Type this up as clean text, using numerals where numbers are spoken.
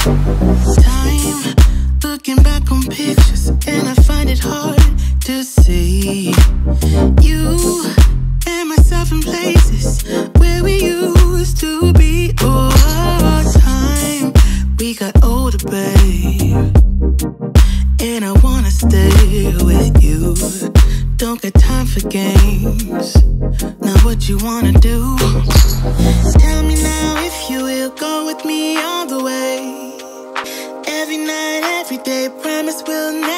Time, looking back on pictures, and I find it hard to see you and myself in places where we used to be. Oh, time, we got older, babe, and I wanna stay with you. Don't got time for games. Now what you wanna do? Tell me now if you will go with me all the way. Every night, every day, promise we'll never